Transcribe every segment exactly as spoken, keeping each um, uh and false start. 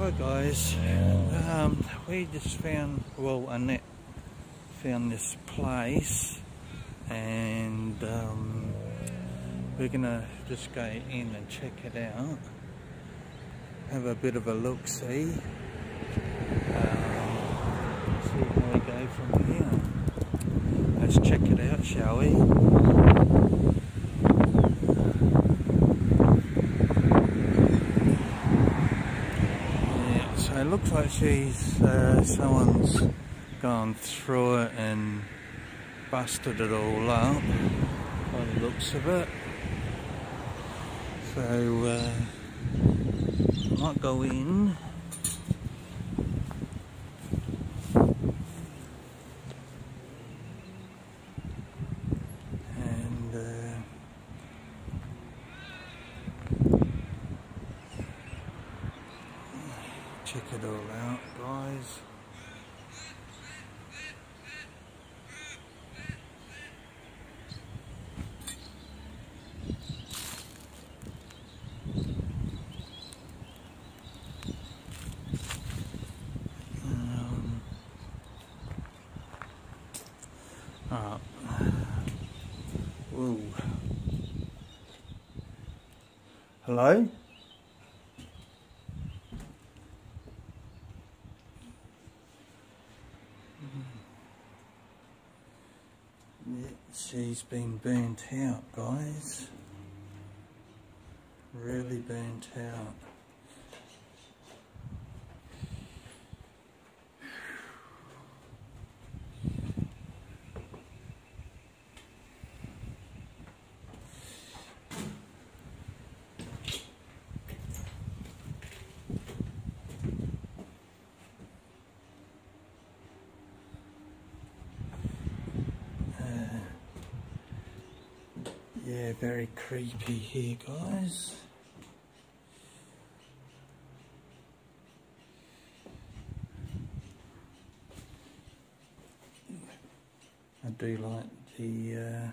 Hi guys, um, we just found, well Annette found this place and um, we're gonna just go in and check it out, have a bit of a look see, um, see how we go from here. Let's check it out, shall we? It looks like she's, uh, someone's gone through it and busted it all up by the looks of it. So, uh, I might go in. And, uh, check it all out, guys. Um, alright. Whoa. Hello? Yeah, she's been burnt out, guys. Really burnt out. Yeah, very creepy here, guys. I do like the uh,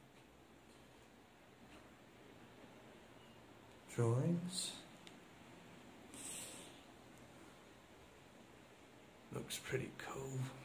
drawings. Looks pretty cool.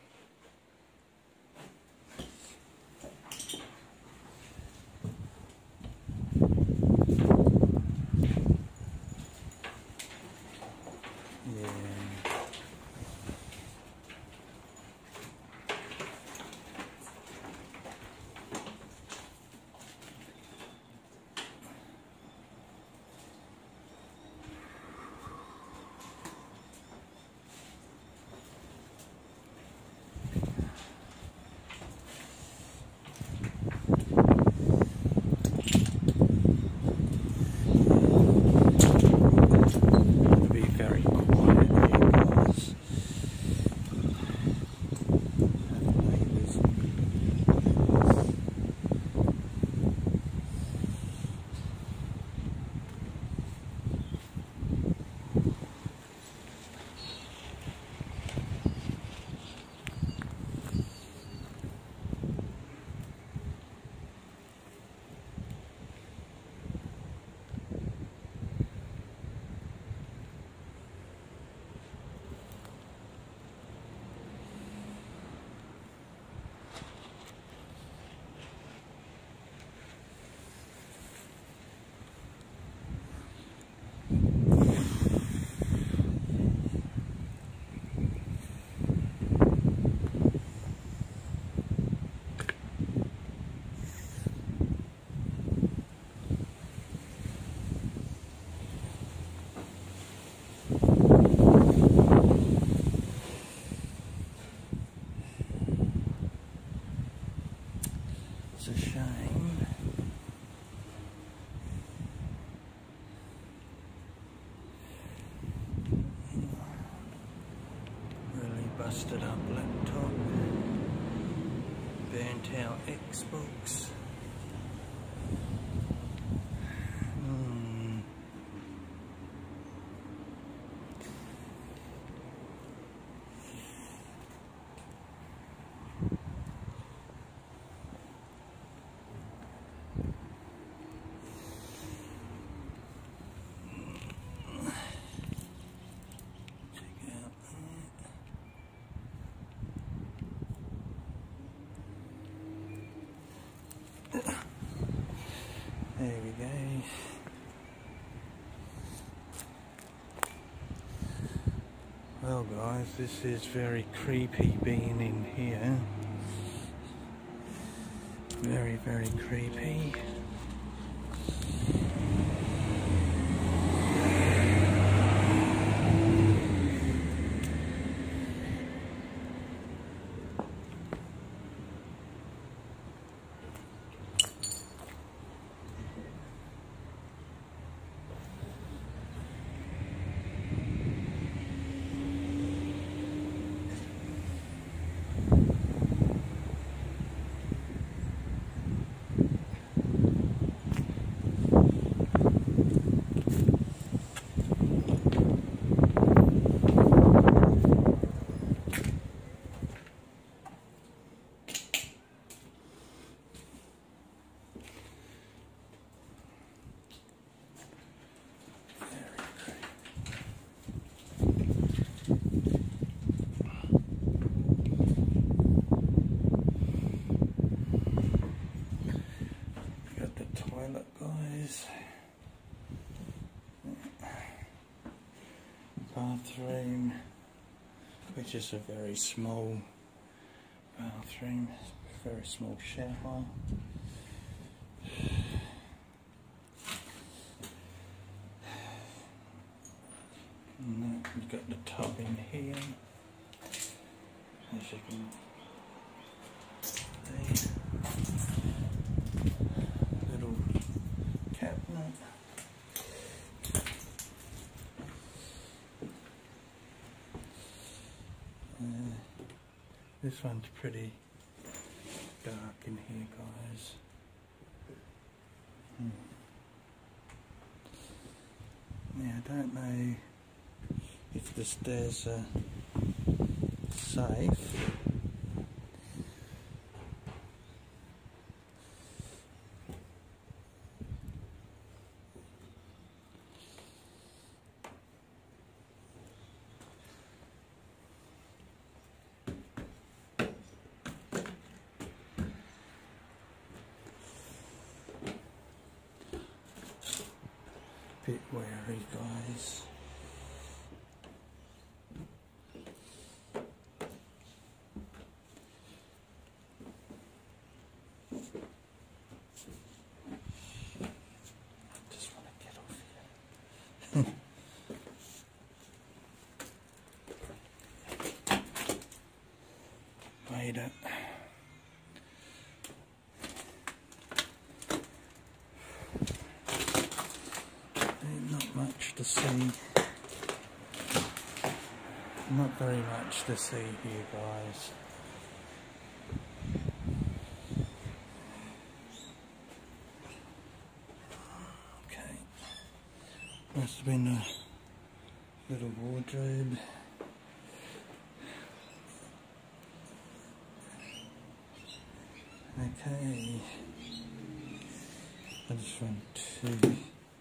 It's a shame. Really busted up laptop. Burnt out Xbox. Hmm. There we go. Well guys, this is very creepy being in here. Very, very creepy. Toilet, guys. Bathroom, which is a very small bathroom, very small shower. And then you've got the tub in here, as you can see. This one's pretty dark in here, guys. Hmm. Now, I don't know if the stairs are safe. Bit wary, guys. Just want to get off here. Made it. Not much to see. Not very much to see here, guys. Okay. Must have been a little wardrobe. Okay. I just want to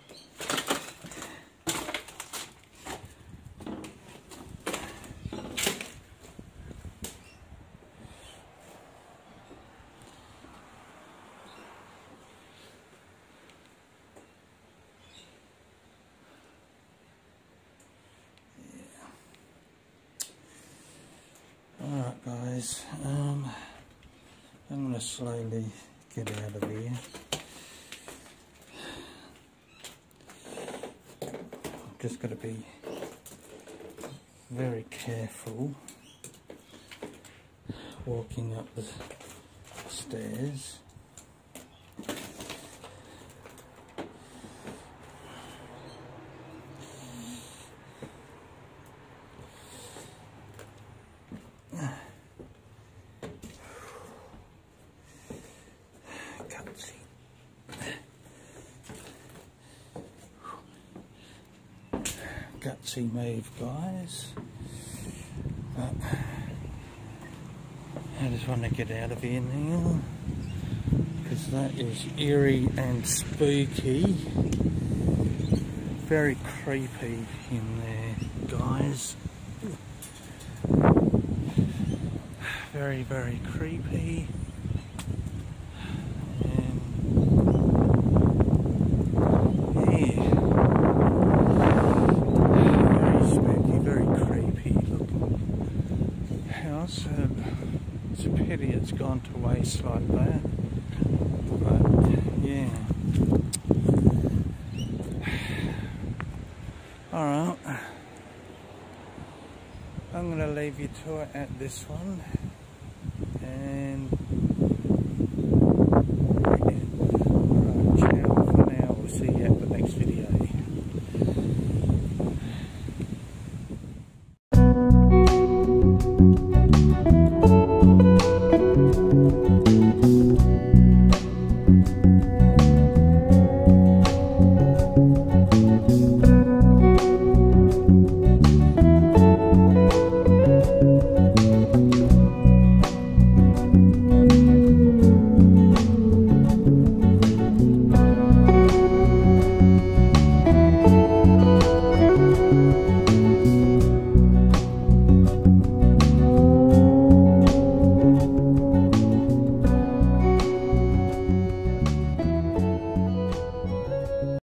Alright guys, um, I'm going to slowly get out of here. I've just got to be very careful walking up the stairs. Gutsy move, guys. But I just want to get out of here now, because that is eerie and spooky. Very creepy in there, guys. Very, very creepy. And Alright, I'm going to leave you to it at this one.